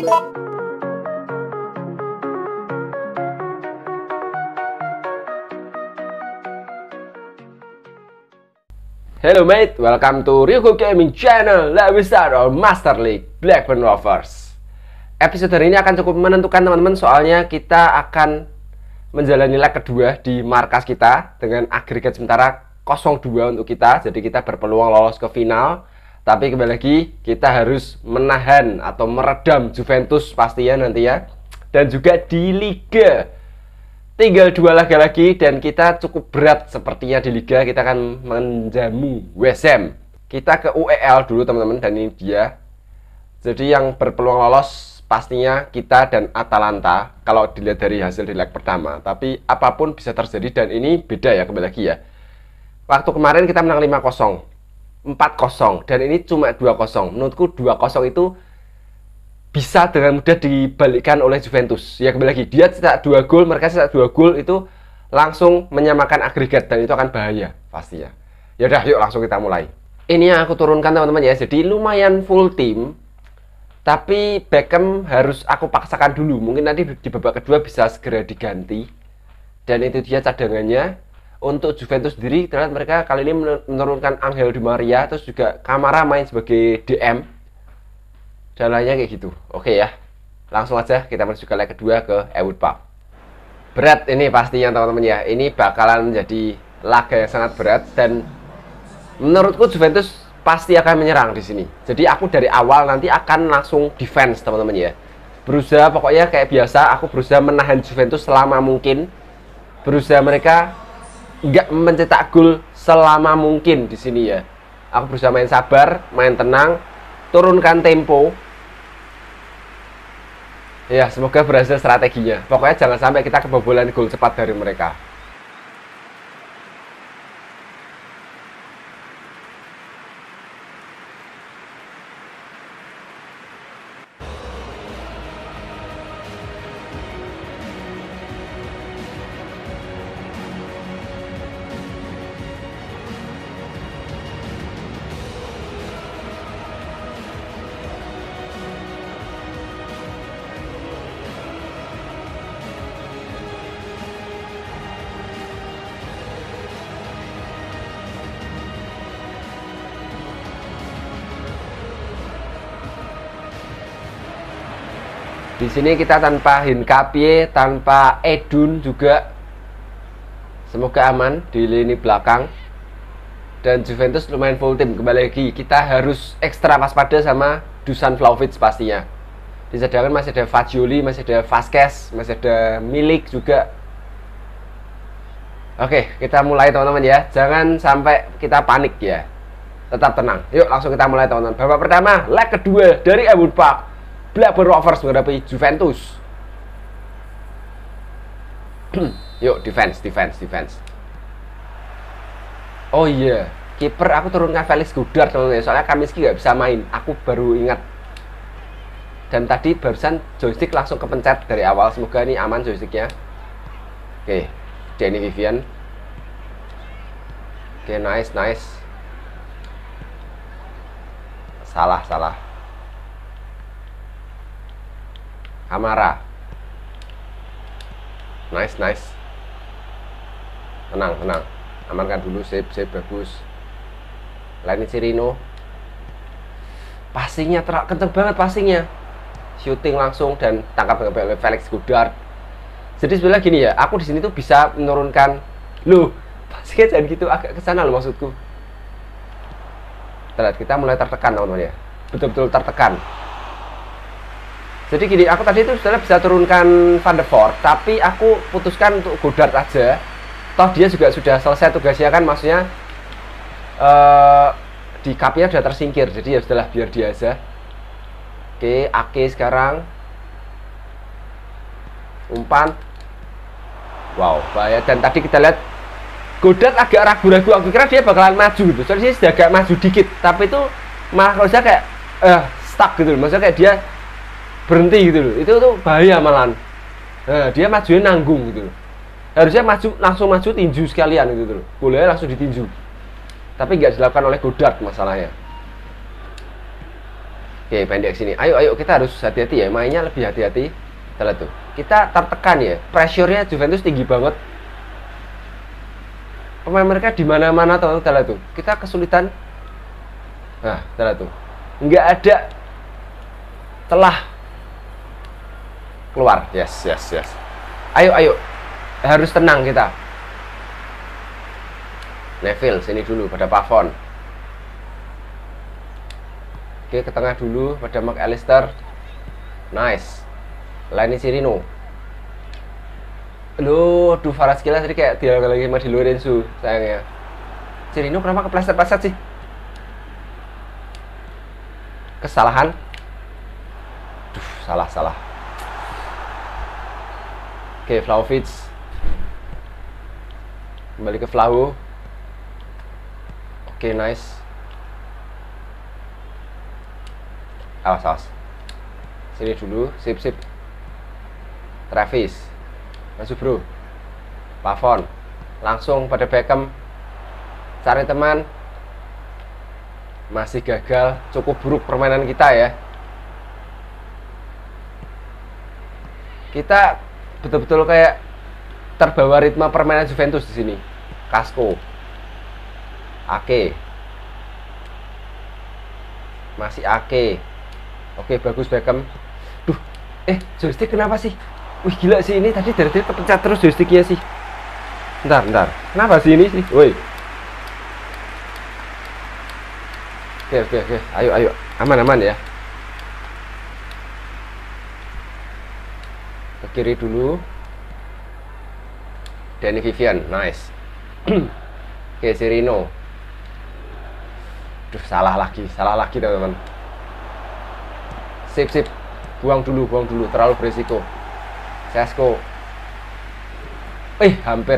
Hello mate, welcome to Ryugo Gaming Channel. Let's start our Master League Blackburn Rovers. Episode hari ini akan cukup menentukan teman-teman, soalnya kita akan menjalani leg kedua di markas kita dengan agregat sementara 0-2 untuk kita. Jadi kita berpeluang lolos ke final. Tapi kembali lagi, kita harus menahan atau meredam Juventus pastinya nanti ya. Dan juga di Liga tinggal 2 laga lagi dan kita cukup berat sepertinya di Liga. Kita akan menjamu West Ham. Kita ke UEL dulu teman-teman, dan ini dia. Jadi yang berpeluang lolos pastinya kita dan Atalanta kalau dilihat dari hasil di leg pertama. Tapi apapun bisa terjadi, dan ini beda ya, kembali lagi ya. Waktu kemarin kita menang 5-0, 4-0, dan ini cuma 2-0. Menurutku 2-0 itu bisa dengan mudah dibalikkan oleh Juventus. Ya kembali lagi, dia cetak 2 gol, mereka cetak 2 gol, itu langsung menyamakan agregat, dan itu akan bahaya pastinya. Ya udah, yuk langsung kita mulai. Ini yang aku turunkan teman-teman ya. Jadi lumayan full tim, tapi Beckham harus aku paksakan dulu. Mungkin nanti di babak kedua bisa segera diganti. Dan itu dia cadangannya. Untuk Juventus sendiri, terlihat mereka kali ini menurunkan Angel Di Maria, terus juga Kamara main sebagai DM. Dan lainnya kayak gitu. Oke ya, langsung aja kita menuju ke leg kedua ke Ewood Park. Berat ini pastinya teman-teman ya. Ini bakalan menjadi laga yang sangat berat, dan menurutku Juventus pasti akan menyerang di sini. Jadi aku dari awal nanti akan langsung defense teman-teman ya. Berusaha pokoknya kayak biasa, aku berusaha menahan Juventus selama mungkin. Berusaha mereka nggak mencetak gol selama mungkin di sini ya. Aku berusaha main sabar, main tenang, turunkan tempo. Ya, semoga berhasil strateginya. Pokoknya jangan sampai kita kebobolan gol cepat dari mereka. Di sini kita tanpa Hinkapie, tanpa Edun juga. Semoga aman di lini belakang. Dan Juventus lumayan full tim. Kembali lagi, kita harus ekstra waspada sama Dusan Vlahovic pastinya. Di cadangan masih ada Fagioli, masih ada Vasquez, masih ada Milik juga. Oke, kita mulai teman-teman ya. Jangan sampai kita panik ya. Tetap tenang. Yuk langsung kita mulai teman-teman. Babak pertama, leg kedua dari Ewood Park. Blackburn Rovers menghadapi Juventus. Yuk, defense. Oh iya, kiper aku turunkan Felix Godard teman-teman. Soalnya Kaminski nggak bisa main. Aku baru ingat. Dan tadi barusan joystick langsung kepencet dari awal. Semoga ini aman joysticknya. Oke, Danny Vivian. Oke, nice. Salah. Kamara. Nice. Tenang. Amankan dulu, save bagus. Lain Cirino. Passingnya kenceng banget passingnya. Shooting langsung dan tangkap oleh Felix Godard. Jadi sebenarnya gini ya, aku di sini tuh bisa menurunkan. Loh, passingnya jangan gitu, agak ke sana loh maksudku. Terlihat kita mulai tertekan teman-teman ya. Betul-betul tertekan. Jadi gini, aku tadi itu sebenarnya bisa turunkan Van der Voort, tapi aku putuskan untuk Godard aja. Toh dia juga sudah selesai tugasnya kan, maksudnya di cupnya sudah tersingkir, jadi ya sudahlah, biar dia aja. Oke, Ake sekarang umpan. Wow, bahaya. Dan tadi kita lihat Godard agak ragu-ragu, aku kira dia bakalan maju gitu. Soalnya dia sudah agak maju dikit, tapi itu malah kalau saya kayak stuck gitu. Maksudnya kayak dia berhenti gitu loh. Itu tuh bahaya malahan. Nah, dia majunya nanggung gitu loh. Harusnya langsung maju tinju sekalian gitu loh. Boleh langsung ditinju. Tapi nggak dilakukan oleh Godard masalahnya. Oke, pendek sini. Ayo kita harus hati-hati ya, mainnya lebih hati-hati. Kita lihat tuh, kita tertekan ya, pressure-nya Juventus tinggi banget. Pemain mereka di mana-mana tuh, kita lihat tuh, kita kesulitan. Nah, kita lihat tuh, nggak ada celah keluar. Yes. Ayo, harus tenang kita. Neville sini dulu pada Pavon. Oke, ke tengah dulu pada McAllister. Nice. Lani Cirino. Loh, Kvaratskhelia tadi kayak dia lagi sama Di Lorenzo sayangnya. Cirino kenapa kepleset-pleset sih? Kesalahan. Salah. Oke, Vlahovic. Kembali ke Vlahu. Oke, nice. Awas. Sini dulu, sip. Travis. Masuk bro. Pavon. Langsung pada Beckham. Cari teman. Masih gagal. Cukup buruk permainan kita ya. Kita betul-betul kayak terbawa ritme permainan Juventus di sini. Casco. Ake. Masih Ake. Oke, bagus Beckham. Duh, joystick kenapa sih? Wih, gila sih ini tadi dari kepencet terus joysticknya sih. Bentar. Kenapa sih ini sih? Woi. Oke. Ayo. Aman ya. Ke kiri dulu. Danny Vivian, nice. Oke, Cirino. Duh, salah lagi teman-teman. Sip. Buang dulu, terlalu berisiko. Sesko. Hampir.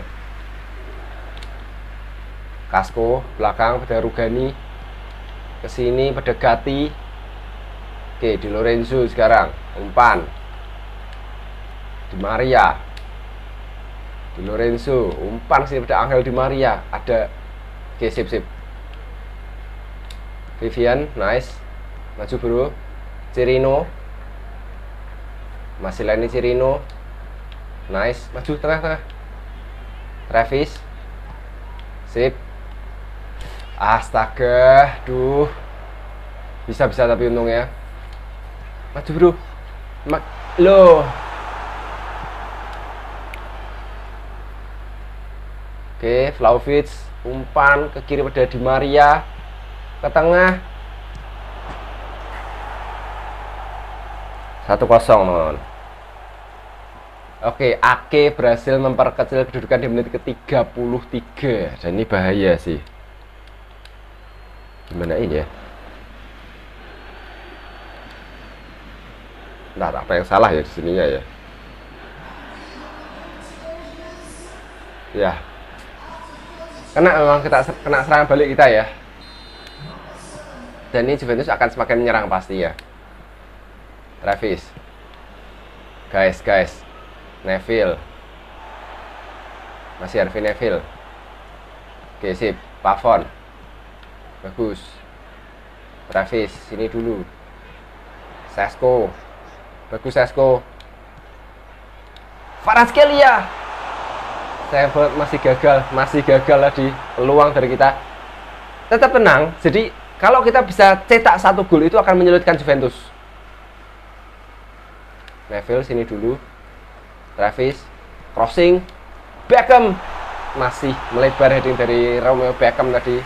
Casco, belakang pada Rugani. Kesini pada Gatti. Oke, Di Lorenzo sekarang. Umpan. Di Maria. Di Lorenzo. Umpan sini pada Angel Di Maria. Ada. Oke, sip. Vivian, nice. Maju bro. Cirino. Masih Lani Cirino. Nice. Maju tengah. Travis. Sip. Astaga. Duh. Bisa tapi untungnya. Maju bro. Loh. Oke, Vlahovic. Umpan ke kiri pada Di Maria. Ke tengah. 1-0 teman-teman. Oke, Ake berhasil memperkecil kedudukan di menit ke-33. Dan ini bahaya sih. Gimana ini ya? Nah, apa yang salah ya di sininya ya? Ya. Karena memang kita kena serangan balik kita ya. Dan ini Juventus akan semakin menyerang pasti ya. Travis. Guys. Neville. Masih Harvey Neville. Oke, sip. Pavon. Bagus. Travis, sini dulu. Sesko. Bagus Sesko. Kvaratskhelia. Saya masih gagal tadi peluang dari kita. Tetap tenang. Jadi kalau kita bisa cetak 1 gol itu akan menyulitkan Juventus. Neville sini dulu. Travis, crossing. Beckham masih melebar heading dari Romeo Beckham tadi.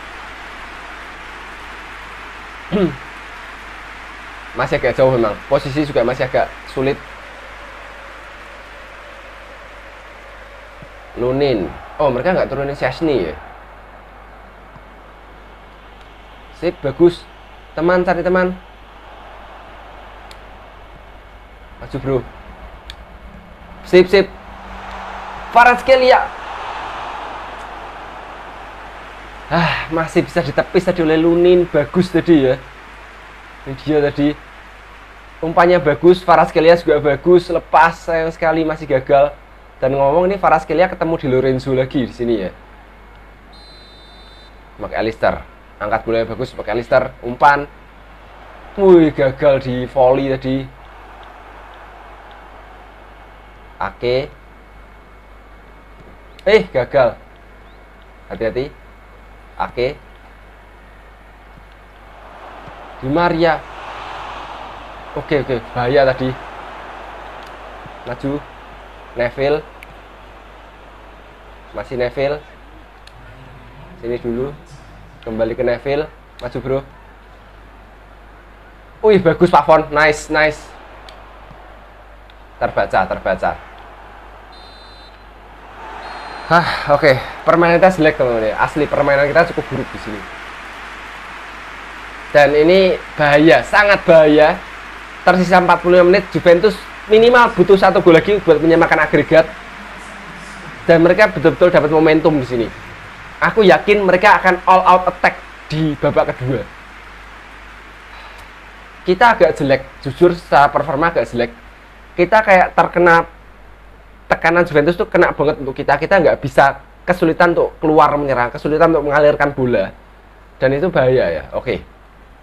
Masih agak jauh memang. Posisi juga masih agak sulit. Lunin. Oh, mereka nggak turunin Szczesny ya. Sip, bagus. Teman, cari teman. Maju bro. Sip. Kvaratskhelia. Masih bisa ditepis tadi oleh Lunin. Bagus tadi ya. Ini dia tadi. Umpannya bagus. Kvaratskhelia juga bagus. Lepas, sayang sekali masih gagal. Dan ngomong ini Kvaratskhelia ketemu Di Lorenzo lagi di sini ya. McAllister. Angkat bola bagus McAllister. Umpan. Wih, gagal di volley tadi. Ake. Gagal. Hati-hati. Ake. Di Maria. Oke, bahaya tadi. Maju. Neville. Masih Neville. Sini dulu. Kembali ke Neville. Maju, bro. Wih, bagus Pak Fon. Nice. Terbaca. Oke. Permainan kita jelek, teman-teman. Asli permainan kita cukup buruk di sini. Dan ini bahaya, sangat bahaya. Tersisa 45 menit, Juventus minimal butuh 1 gol lagi buat menyamakan agregat. Dan mereka betul-betul dapat momentum di sini. Aku yakin mereka akan all out attack di babak kedua. Kita agak jelek, jujur secara performa agak jelek. Kita kayak terkena tekanan Juventus tuh kena banget untuk kita. Kita nggak bisa, kesulitan untuk keluar menyerang, kesulitan untuk mengalirkan bola. Dan itu bahaya ya. Oke.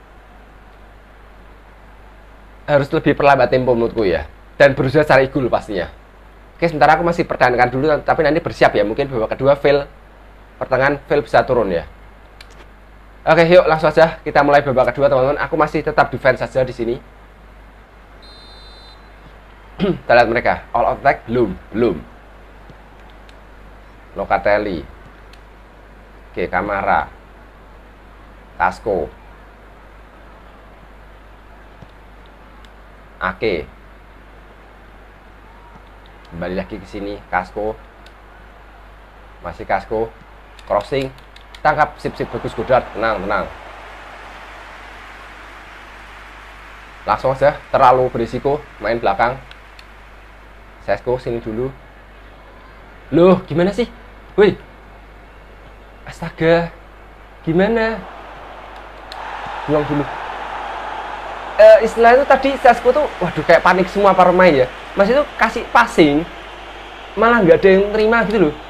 Harus lebih perlambat tempo menurutku ya, dan berusaha cari gol pastinya. Oke, sementara aku masih pertahankan dulu, tapi nanti bersiap ya, mungkin babak kedua fail, pertengahan fail bisa turun ya. Oke, yuk langsung aja kita mulai babak kedua, teman-teman. Aku masih tetap defense saja di sini. Kita lihat mereka all out attack, belum. Locatelli. Oke, Kamara, Casco, Ake. Kembali lagi ke sini, Casco. Masih Casco. Crossing. Tangkap, sip bagus Godard. Tenang. Langsung aja, terlalu berisiko main belakang. Sesko sini dulu. Loh, gimana sih? Wih. Astaga. Gimana? Pulang dulu. Istilahnya itu tadi Sesko tuh waduh kayak panik semua para pemain ya. Mas itu kasih passing malah nggak ada yang terima gitu loh.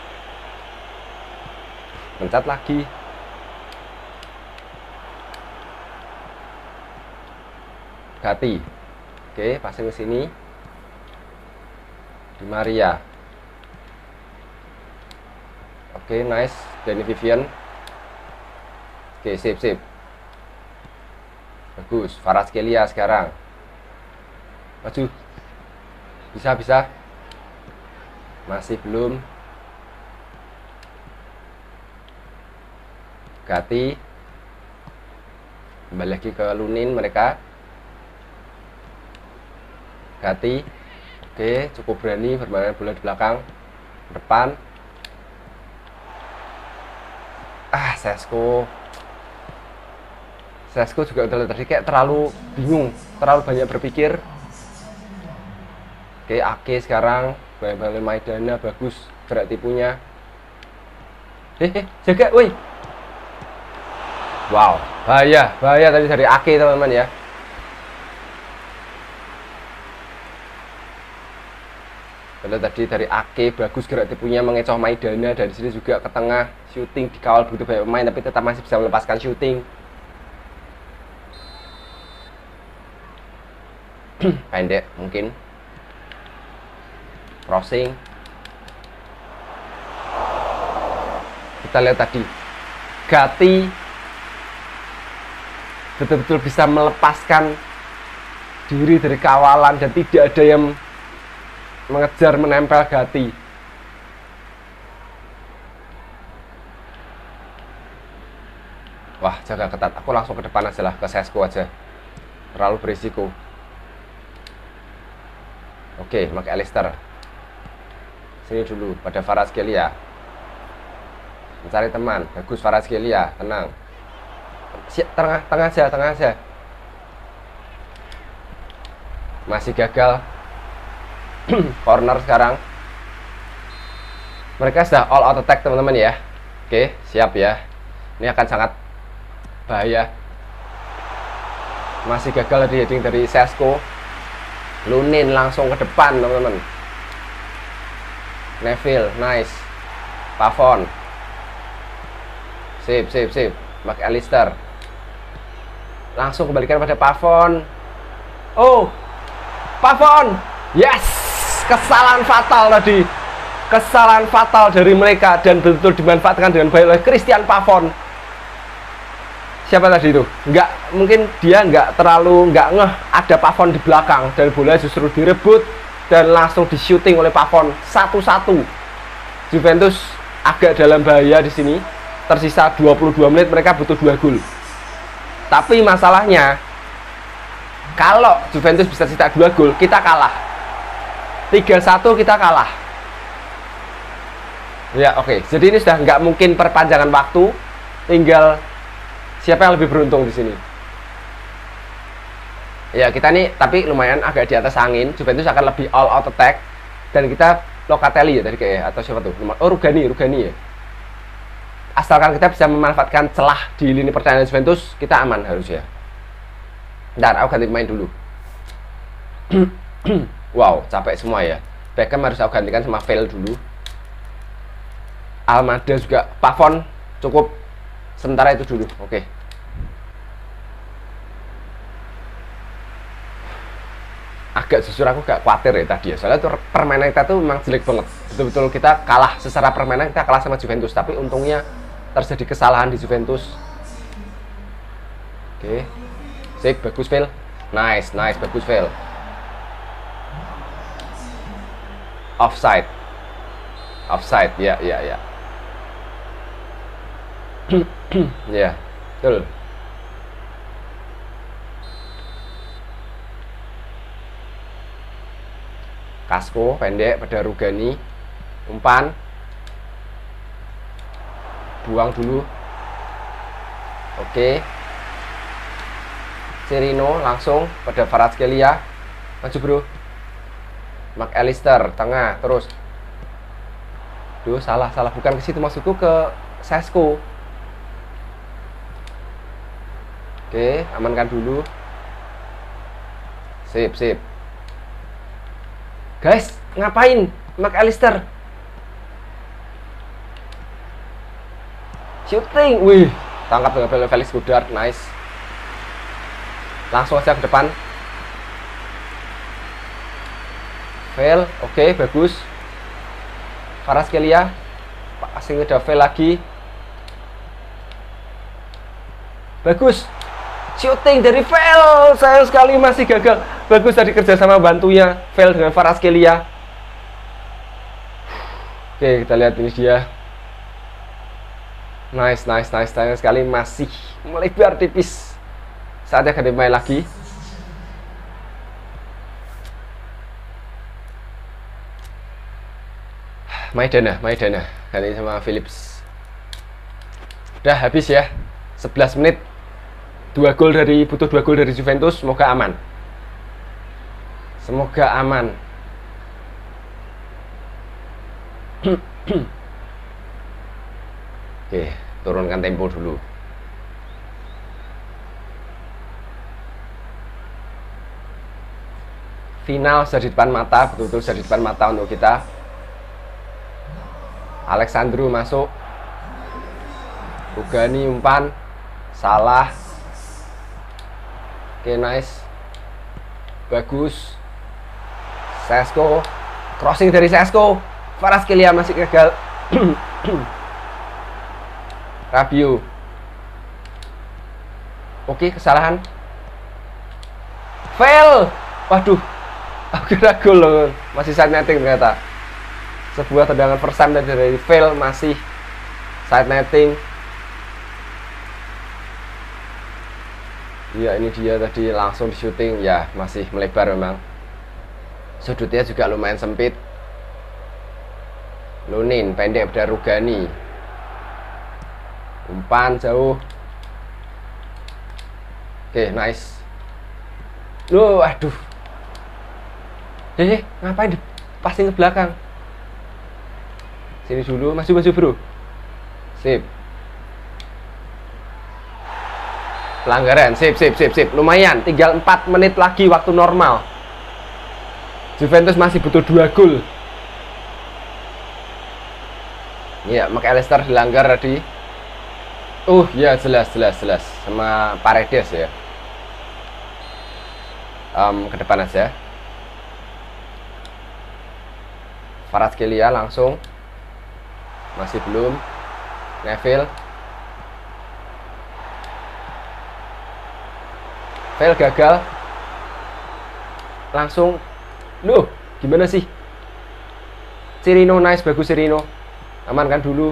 Mencat lagi. Gatti. Oke, passing ke sini. Di Maria. Oke, nice. Danny Vivian. Oke, sip. Bagus, Kvaratskhelia sekarang. Maju. Bisa. Masih belum. Gatti. Kembali lagi ke Lunin mereka. Gatti. Oke, cukup berani bermain bola di belakang. Depan. Sesko juga udah tadi kayak terlalu bingung, terlalu banyak berpikir. Oke, Ake sekarang banyak Maidana, bagus gerak tipunya. Jaga, woi. Wow, bahaya tadi dari Ake, teman-teman ya. Kalau tadi dari Ake bagus gerak tipunya, mengecoh Maidana. Dari sini juga ke tengah, shooting dikawal begitu banyak pemain, tapi tetap masih bisa melepaskan shooting. Pendek mungkin. Crossing. Kita lihat tadi Gatti betul-betul bisa melepaskan diri dari kawalan dan tidak ada yang mengejar menempel Gatti. Wah, jaga ketat. Aku langsung ke depan aja lah, ke Sesko aja. Terlalu berisiko. Oke, pakai Alistair. Sini dulu pada Kvaratskhelia. Mencari teman. Bagus Kvaratskhelia, tenang. Tengah aja. Masih gagal. Corner sekarang. Mereka sudah all out attack, teman-teman ya. Oke, siap ya. Ini akan sangat bahaya. Masih gagal di heading dari Sesko. Lunin langsung ke depan, teman-teman. Neville, nice. Pavon. Sip. Pakai Alistair. Langsung kembalikan pada Pavon. Oh, Pavon. Yes, kesalahan fatal tadi. Kesalahan fatal dari mereka dan betul-betul dimanfaatkan dengan baik oleh Christian Pavon. Siapa tadi itu? Mungkin dia nggak ngeh ada Pavon di belakang dan bola justru direbut dan langsung di-shooting oleh Pavon 1-1. Juventus agak dalam bahaya di sini. Tersisa 22 menit, mereka butuh 2 gol. Tapi masalahnya, kalau Juventus bisa cetak 2 gol, kita kalah. 3-1 kita kalah. Ya, oke. Jadi ini sudah nggak mungkin perpanjangan waktu. Tinggal siapa yang lebih beruntung di sini. Ya, kita nih tapi lumayan agak di atas angin. Juventus akan lebih all out attack. Dan kita Locatelli ya tadi kayak, atau siapa tuh? Oh, Rugani ya. Asalkan kita bisa memanfaatkan celah di lini pertahanan Juventus, kita aman harusnya. Ntar, aku ganti pemain dulu. Wow, capek semua ya. Beckham harus aku gantikan sama Fail dulu. Almada juga, Pavon cukup sementara itu dulu. Oke. Agak jujur aku gak khawatir ya tadi ya. Soalnya tuh permainan kita tuh memang jelek banget. Betul-betul kita kalah secara permainan, kita kalah sama Juventus. Tapi untungnya terjadi kesalahan di Juventus. Oke. Sik, bagus Fail. Nice, bagus Fail. Offside, ya. Ya, betul. Kasko pendek pada Rugani. Umpan. Buang dulu. Oke. Serino langsung pada Kvaratskhelia. Maju bro. McAllister tengah terus. Duh, salah bukan ke situ, maksudku ke Sesko. Oke, amankan dulu. Sip. Guys, ngapain? McAllister shooting, wih, tangkap dengan Felix Godard, nice. Langsung aja ke depan. Fail, oke, bagus. Kvaratskhelia, passing udah fail lagi. Bagus, shooting dari Fail, sayang sekali masih gagal. Bagus tadi kerja sama bantunya Fail dengan Kvaratskhelia. Oke, kita lihat ini dia. Nice sekali, masih melebar tipis. Saatnya ganti pemain lagi. Maidana ganti sama Phillips. Udah habis ya, 11 menit. Butuh 2 gol dari Juventus. Semoga aman. Oke, turunkan tempo dulu. Final sudah di depan mata, betul-betul sudah di depan mata untuk kita. Alexandru masuk. Rugani umpan. Salah. Oke, nice. Bagus. Sesko. Crossing dari Sesko. Kvaratskhelia masih gagal. Rabiot. Oke, kesalahan. Fail. Waduh. Aku kira gol loh. Masih side netting ternyata. Sebuah tendangan first time dari Fail, masih side netting. Iya, ini dia tadi langsung di shooting. Ya, masih melebar memang. Sudutnya juga lumayan sempit. Lunin pendek pada Rugani. Umpan jauh. Oke, nice. Loh, aduh. Ngapain passing ke belakang? Sini dulu, maju bro. Sip. Pelanggaran, sip. Lumayan, tinggal 4 menit lagi waktu normal. Juventus masih butuh 2 gol. Ya, McAllister dilanggar tadi. Ya jelas sama Paredes ya. ke depan aja. Kvaratskhelia langsung, masih belum. Neville gagal. Langsung, loh, gimana sih? Sirino, nice, bagus Sirino. Aman kan dulu.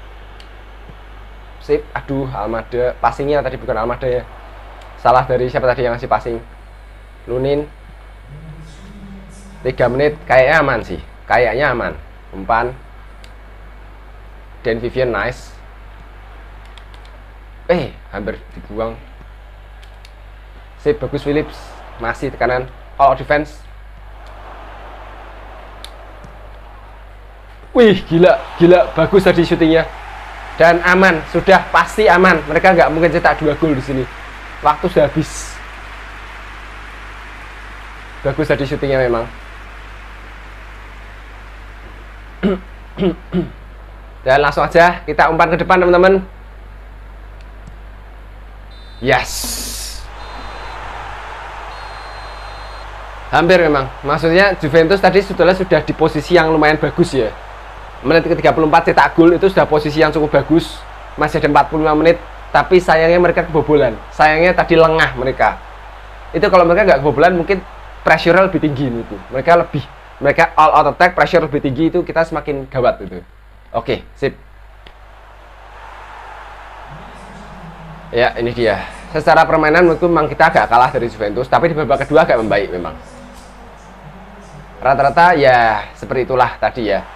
Sip, aduh, Almada. Passingnya tadi bukan Almada ya. Salah dari siapa tadi yang ngasih passing? Lunin. 3 menit, kayaknya aman sih. Kayaknya aman. Umpan. Dan Vivian, nice. Hampir dibuang. Sip, bagus Phillips. Masih tekanan. All defense. Wih, gila, bagus tadi syutingnya. Dan aman, sudah pasti aman. Mereka nggak mungkin cetak 2 gol di sini. Waktu sudah habis. Bagus tadi syutingnya memang. Dan langsung aja kita umpan ke depan, teman-teman. Yes. Hampir memang. Maksudnya Juventus tadi sudah di posisi yang lumayan bagus ya. Menit ke-34 cetak gol itu sudah posisi yang cukup bagus. Masih ada 45 menit, tapi sayangnya mereka kebobolan. Sayangnya tadi lengah mereka. Itu kalau mereka nggak kebobolan mungkin pressure lebih tinggi itu. Mereka all out attack, pressure lebih tinggi, itu kita semakin gawat itu. Oke, sip. Ya, ini dia. Secara permainan menurutku memang kita agak kalah dari Juventus, tapi di babak kedua agak membaik memang. Rata-rata ya seperti itulah tadi ya.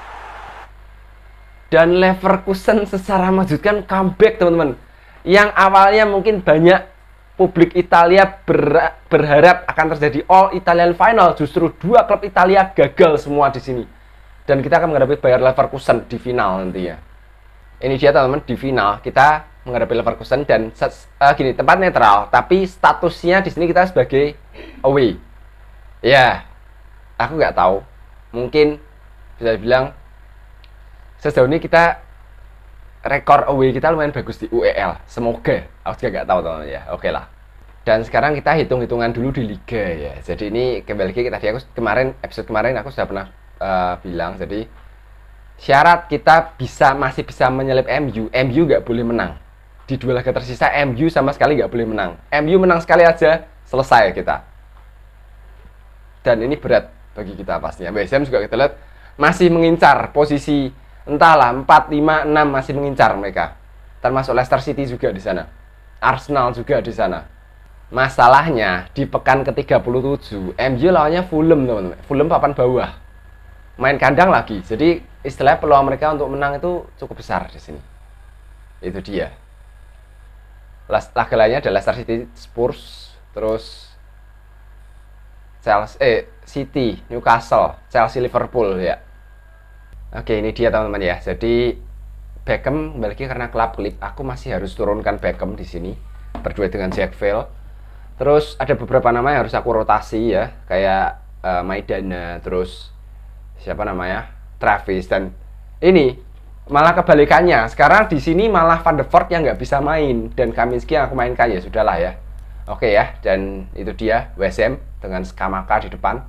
Dan Leverkusen secara mengejutkan comeback, teman-teman. Yang awalnya mungkin banyak publik Italia berharap akan terjadi All Italian Final, justru 2 klub Italia gagal semua di sini. Dan kita akan menghadapi Bayer Leverkusen di final nantinya. Ini dia, teman-teman, di final kita menghadapi Leverkusen dan gini, tempat netral, tapi statusnya di sini kita sebagai away. Ya, aku nggak tahu. Mungkin bisa dibilang sejauh ini kita rekor away kita lumayan bagus di UEL. Semoga. Aku juga nggak tahu, teman-teman ya. Oke lah. Dan sekarang kita hitung-hitungan dulu di liga ya. Jadi ini kembali lagi episode kemarin aku sudah pernah bilang. Jadi syarat kita masih bisa menyelip MU. MU nggak boleh menang. Di 2 laga tersisa MU sama sekali nggak boleh menang. MU menang sekali aja selesai kita. Dan ini berat bagi kita pastinya. West Ham juga kita lihat masih mengincar posisi entahlah 4, 5, 6 masih mengincar mereka. Termasuk Leicester City juga di sana. Arsenal juga di sana. Masalahnya di pekan ke-37 MU lawannya Fulham, teman-teman. Fulham papan bawah. Main kandang lagi. Jadi istilahnya peluang mereka untuk menang itu cukup besar di sini. Itu dia. Laga lainnya ada Leicester City, Spurs, terus Chelsea, City, Newcastle, Chelsea, Liverpool ya. Oke, ini dia, teman-teman ya. Jadi Beckham kembali lagi karena klip aku masih harus turunkan Beckham di sini berdua dengan Jack Vale. Terus ada beberapa nama yang harus aku rotasi ya, kayak Maidana, terus siapa namanya, Travis, dan ini malah kebalikannya. Sekarang di sini malah Van de Voort yang nggak bisa main dan Kaminski yang aku mainkan, ya sudahlah ya. Oke ya, dan itu dia West Ham dengan Skamaka di depan.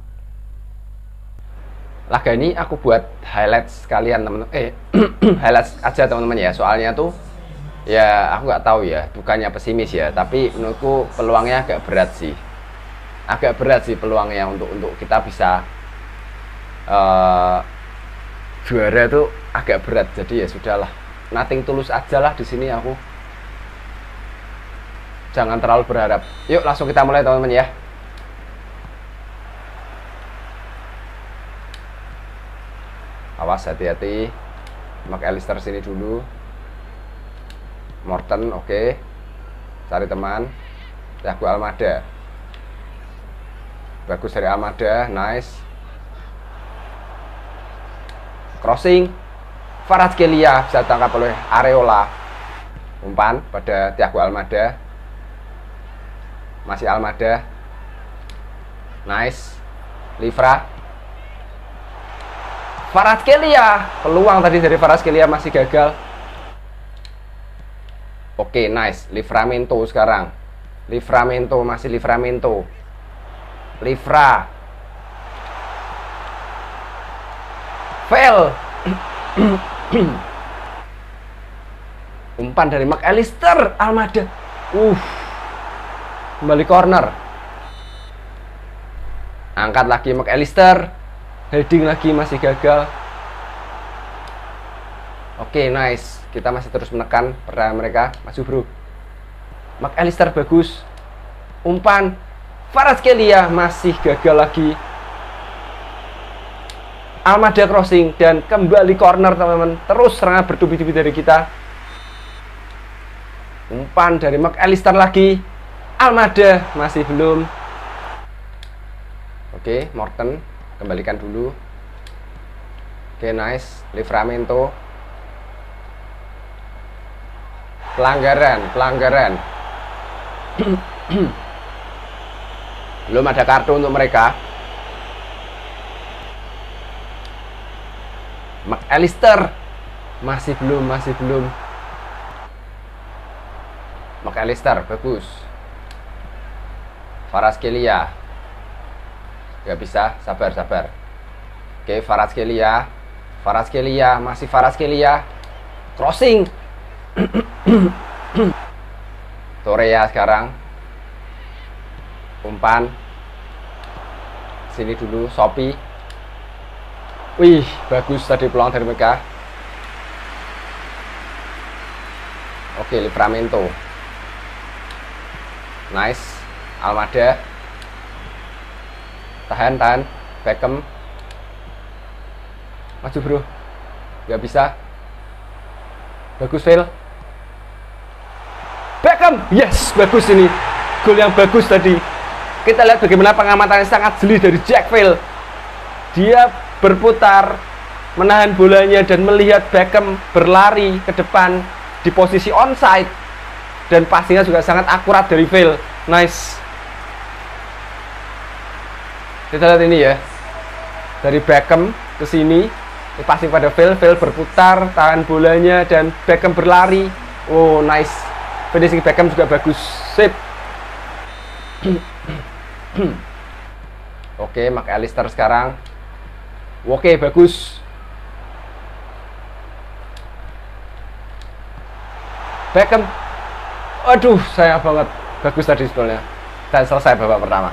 Laga ini aku buat highlights sekalian, teman-teman. Highlights aja, teman-teman ya. Soalnya tuh ya aku nggak tahu ya, bukannya pesimis ya, tapi menurutku peluangnya agak berat sih. Agak berat sih peluangnya untuk kita bisa juara tuh agak berat. Jadi ya sudahlah. Nothing tulus aja lah di sini aku. Jangan terlalu berharap. Yuk langsung kita mulai, teman-teman ya. Awas, hati-hati. McAllister sini dulu. Morton, oke. Cari teman. Thiago Almada. Bagus dari Almada, nice. Crossing. Kvaratskhelia bisa ditangkap oleh Areola. Umpan pada Thiago Almada. Masih Almada. Nice. Livra. Kvaratskhelia, peluang tadi dari Kvaratskhelia masih gagal. Oke, nice. Livramento sekarang. Livramento, masih Livramento. Livra. Fail. Umpan dari McAllister. Almada. Kembali corner. Angkat lagi McAllister. Heading lagi masih gagal. Oke, nice. Kita masih terus menekan pertahanan mereka. Maju bro. McAllister bagus. Umpan Kvaratskhelia masih gagal lagi. Almada crossing dan kembali corner teman-teman. Terus serangan bertubi-tubi dari kita. Umpan dari McAllister lagi. Almada masih belum. Oke, Morten kembalikan dulu. Oke, nice. Livramento. Pelanggaran. Belum ada kartu untuk mereka. McAllister masih belum. McAllister bagus. Kvaratskhelia nggak bisa, sabar. Oke, Kvaratskhelia masih Kvaratskhelia. Crossing. Torreira sekarang. Umpan sini dulu, Sopi. Wih, bagus tadi peluang dari mereka. Oke, Livramento. Nice. Almada. Tahan. Beckham. Maju bro. Gak bisa. Bagus, fail. Beckham. Yes, bagus ini. Gol yang bagus tadi. Kita lihat bagaimana pengamatannya sangat jeli dari Jack Vale. Dia berputar, menahan bolanya dan melihat Beckham berlari ke depan di posisi onside. Dan passingnya juga sangat akurat dari Vale. Nice. Kita lihat ini ya. Dari Beckham ke sini, passing pada Vale berputar, tahan bolanya dan Beckham berlari. Oh, nice. Finishing Beckham juga bagus. Sip. Oke, McAllister sekarang. Oke, bagus. Beckham. Aduh, sayang banget. Bagus tadi sebetulnya. Dan selesai babak pertama.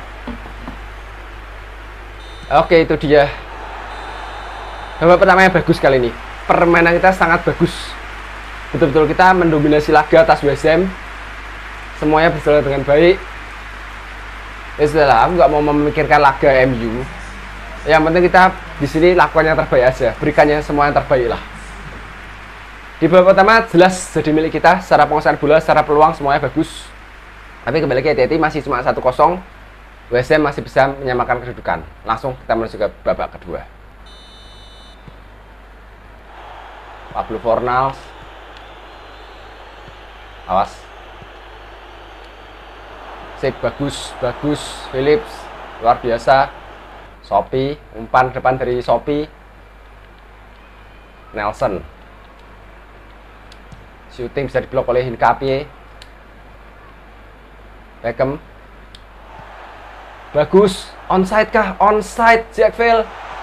Oke, itu dia. Babak pertamanya bagus kali ini. Permainan kita sangat bagus. Betul-betul kita mendominasi laga atas West Ham. Semuanya berjalan dengan baik. Ya sudahlah, aku nggak mau memikirkan laga MU. Yang penting kita di sini lakukan yang terbaik aja, berikannya semua yang terbaik lah. Di babak pertama jelas jadi milik kita, secara penguasaan bola, secara peluang semuanya bagus. Tapi kembali ke hati-hati masih cuma 1-0. West Ham masih bisa menyamakan kedudukan. Langsung kita menuju ke babak kedua. Pablo Fornals. Awas. Sip, bagus. Phillips, luar biasa. Sopi, umpan depan dari Sopi. Nelson. Shooting bisa diblok oleh Hincapie. Beckham. Bagus. Onside kah? Onside, Jack Vale.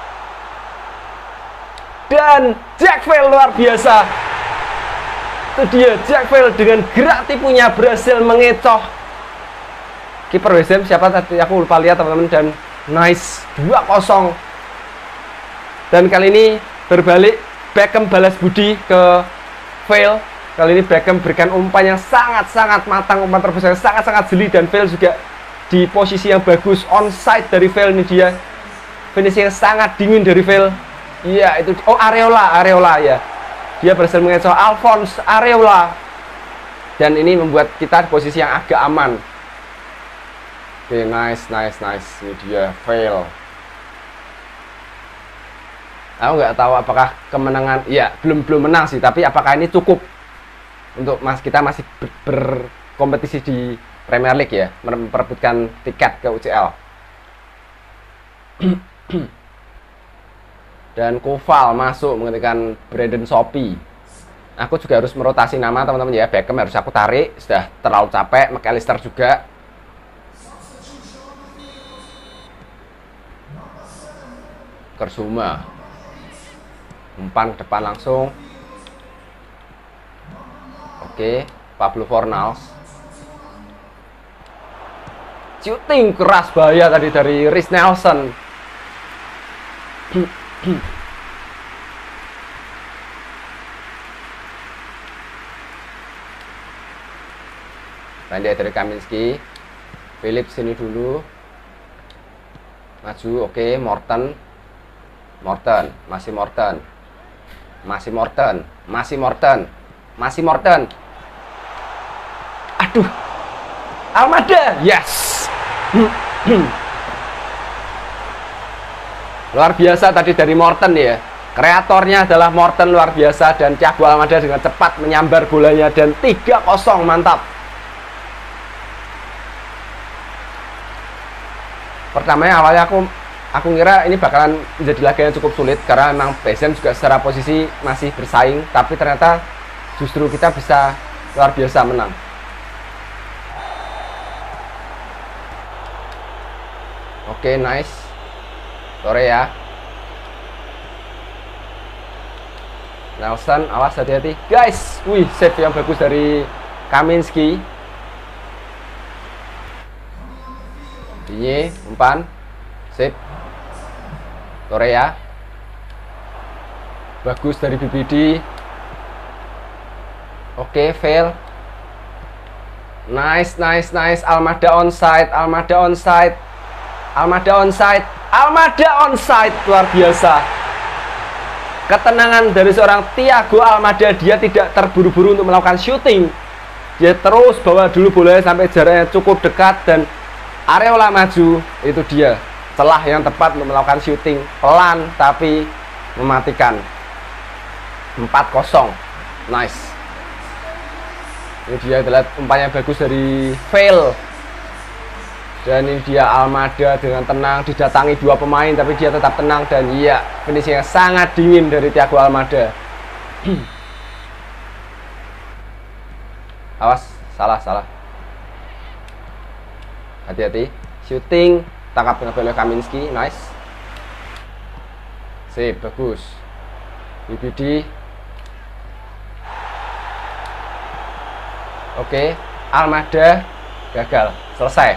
Dan Jack Vale luar biasa. Itu dia, Jack Vale dengan gerak tipunya berhasil mengecoh kiper West Ham, siapa tadi aku lupa lihat teman-teman, dan nice 2-0. Dan kali ini berbalik, Beckham balas budi ke Vale. Kali ini Beckham berikan umpan yang sangat-sangat matang, umpan terbesar sangat-sangat jeli, dan Vale juga di posisi yang bagus. Onside dari Vale, ini dia finishing sangat dingin dari Vale. Iya, itu Areola ya. Dia berhasil mengecoh Alphonse Areola. Dan ini membuat kita di posisi yang agak aman. Oke, nice. Ini dia Vale. Aku nggak tahu apakah kemenangan, ya belum menang sih, tapi apakah ini cukup untuk kita masih berkompetisi di Premier League ya, memperebutkan tiket ke UCL. Dan Koval masuk menggantikan Brandon Sopi. Aku juga harus merotasi nama teman-teman ya. Beckham harus aku tarik, sudah terlalu capek. McAllister juga. Walker Zuma. Umpan depan langsung. Oke, Pablo Fornals. Shooting keras bahaya tadi dari Reiss Nelson. Pendek dari Kaminski. Philip sini dulu. Maju, oke, Morton. Masih Morton. Aduh. Almada, yes. Luar biasa tadi dari Morton ya. Kreatornya adalah Morton, luar biasa. Dan Thiago Almada dengan cepat menyambar bolanya. Dan 3-0, mantap. Pertamanya awalnya aku ngira ini bakalan menjadi laga yang cukup sulit karena memang PSM juga secara posisi masih bersaing, tapi ternyata justru kita bisa luar biasa menang. Oke, nice. Sore ya. Nelson, awas hati-hati. Guys, wih, save yang bagus dari Kaminski. Ini umpan. Sip. Korea. Bagus dari BBD. Oke, fail. Nice. Almada onside. Luar biasa. Ketenangan dari seorang Thiago Almada. Dia tidak terburu-buru untuk melakukan shooting. Dia terus bawa dulu bolanya sampai jaraknya cukup dekat dan Areola maju. Itu dia celah yang tepat untuk melakukan shooting pelan tapi mematikan. 4-0. Nice. Ini dia, lihat umpannya bagus dari fail. Dan ini dia Almada dengan tenang didatangi dua pemain tapi dia tetap tenang dan iya, finishingnya sangat dingin dari Thiago Almada. Awas, salah. Hati-hati. Shooting, tangkap dengan oleh Kaminski, nice. Sip, bagus. BBD. Oke, Almada gagal, selesai.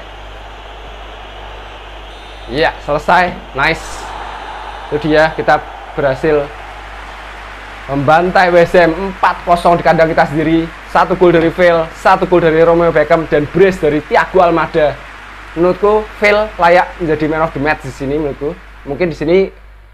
Iya, selesai, nice. Itu dia, kita berhasil membantai WSM 4-0 di kandang kita sendiri. 1 gol dari Phil, 1 gol dari Romeo Beckham dan brace dari Thiago Almada. Menurutku Phil layak menjadi man of the match di sini menurutku. Mungkin di sini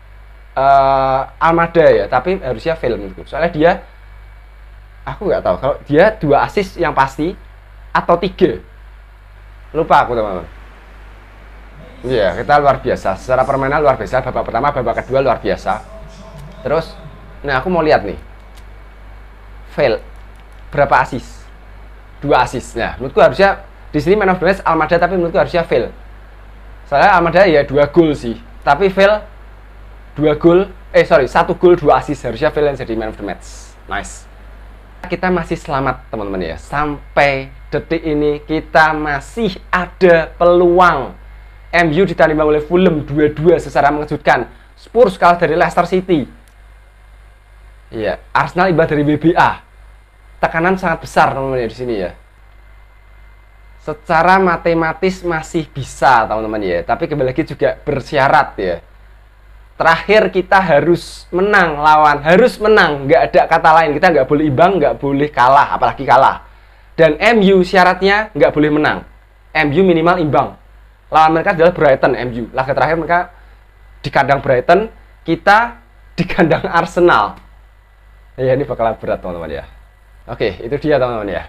Almada ya, tapi harusnya Phil menurutku. Soalnya dia, aku nggak tahu kalau dia 2 assist yang pasti atau 3. Lupa aku teman-teman. Iya, kita luar biasa. Secara permainan luar biasa. Babak pertama, babak kedua luar biasa. Terus, nah aku mau lihat nih. Phil berapa assist? 2 assist. Nah, menurutku harusnya di sini man of the match Almada, tapi menurutku harusnya Phil. Soalnya Almada ya 2 gol sih, tapi Phil 1 gol 2 assist. Harusnya Phil yang jadi man of the match. Nice. Kita masih selamat teman-teman ya. Sampai detik ini kita masih ada peluang. MU ditandingkan oleh Fulham 2-2 secara mengejutkan. Spurs kalah dari Leicester City. Iya, Arsenal imbang dari WBA. Tekanan sangat besar teman-teman ya di sini ya. Secara matematis masih bisa teman-teman ya, tapi kembali lagi juga bersyarat ya. Terakhir kita harus menang lawan, harus menang, nggak ada kata lain. Kita nggak boleh imbang, nggak boleh kalah, apalagi kalah. Dan MU syaratnya nggak boleh menang. MU minimal imbang. Lawan mereka adalah Brighton. MU laga terakhir mereka di kandang Brighton, kita di kandang Arsenal. Ya ini bakalan berat teman-teman ya. Oke, itu dia teman-teman ya,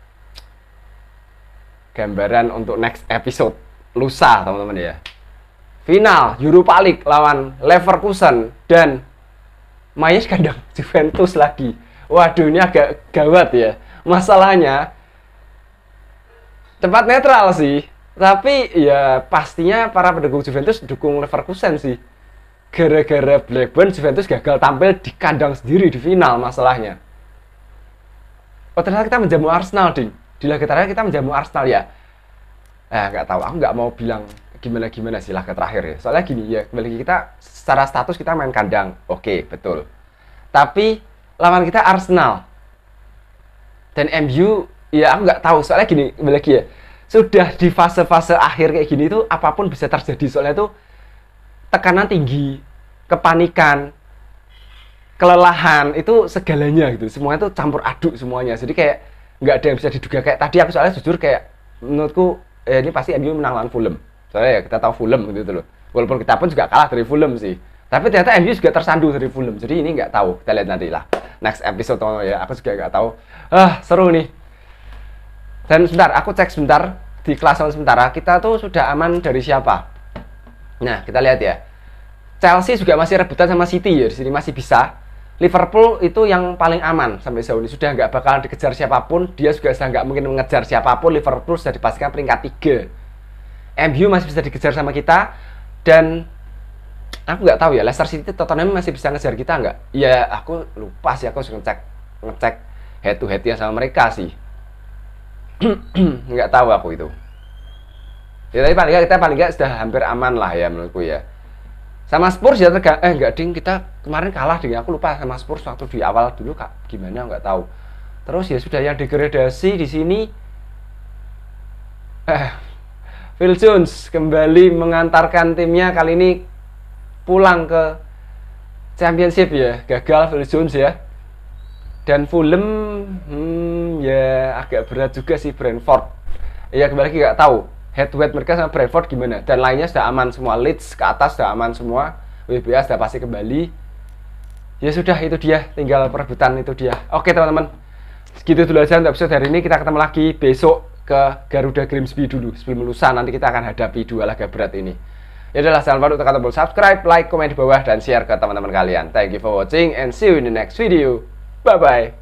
gambaran untuk next episode lusa teman-teman ya. Final Europa League lawan Leverkusen dan mainnya kandang Juventus lagi. Waduh, ini agak gawat ya. Masalahnya tempat netral sih, tapi ya pastinya para pendukung Juventus dukung Leverkusen sih. Gara-gara Blackburn Juventus gagal tampil di kandang sendiri di final masalahnya. Oh ternyata kita menjamu Arsenal, ding. Di laga terakhir kita menjamu Arsenal ya. Nggak tahu, aku nggak mau bilang gimana sih laga terakhir ya. Soalnya gini ya, kembali kita secara status kita main kandang, oke, betul. Tapi lawan kita Arsenal dan MU, ya aku nggak tahu. Soalnya gini, kembali lagi ya, sudah di fase-fase akhir kayak gini tuh apapun bisa terjadi. Soalnya tuh tekanan tinggi, kepanikan, kelelahan, itu segalanya gitu. Semuanya tuh campur aduk semuanya. Jadi kayak nggak ada yang bisa diduga. Kayak tadi aku soalnya jujur kayak menurutku ini pasti MU menang lawan Fulham. Soalnya ya kita tahu Fulham gitu loh. Walaupun kita pun juga kalah dari Fulham sih. Tapi ternyata MU juga tersandu dari Fulham. Jadi ini nggak tahu. Kita lihat nanti lah. Next episode ya. Aku juga nggak tahu. Seru nih. Dan sebentar, aku cek sebentar di klasemen sementara. Kita tuh sudah aman dari siapa? Nah, kita lihat ya. Chelsea juga masih rebutan sama City ya. Di sini masih bisa. Liverpool itu yang paling aman sampai sejauh ini. Sudah nggak bakalan dikejar siapapun. Dia juga sudah nggak mungkin mengejar siapapun. Liverpool sudah dipastikan peringkat 3. MU masih bisa dikejar sama kita. Dan aku nggak tahu ya, Leicester City, Tottenham masih bisa ngejar kita nggak? Ya, aku lupa sih. Aku harus ngecek head to head-nya sama mereka sih. Nggak tahu aku itu. Ya, tapi kita paling nggak sudah hampir aman lah ya menurutku ya. Sama Spurs ya nggak ding, kita kemarin kalah ding, aku lupa sama Spurs waktu di awal dulu gimana nggak tahu. Terus ya sudah yang degradasi di sini. Phil Jones kembali mengantarkan timnya kali ini pulang ke Championship ya, gagal Phil Jones ya. Dan Fulham ya agak berat juga sih Brentford. Ya kembali lagi nggak tahu head to head mereka sama Brentford gimana. Dan lainnya sudah aman semua, Leeds ke atas sudah aman semua, WBA sudah pasti kembali. Ya sudah, itu dia, tinggal perebutan itu dia. Oke teman-teman, segitu dulu aja untuk episode hari ini. Kita ketemu lagi besok ke Garuda Grimsby dulu. Sebelum lusa nanti kita akan hadapi 2 laga berat ini. Ya udahlah, jangan lupa untuk tekan tombol subscribe, like, komen di bawah, dan share ke teman-teman kalian. Thank you for watching and see you in the next video. Bye bye.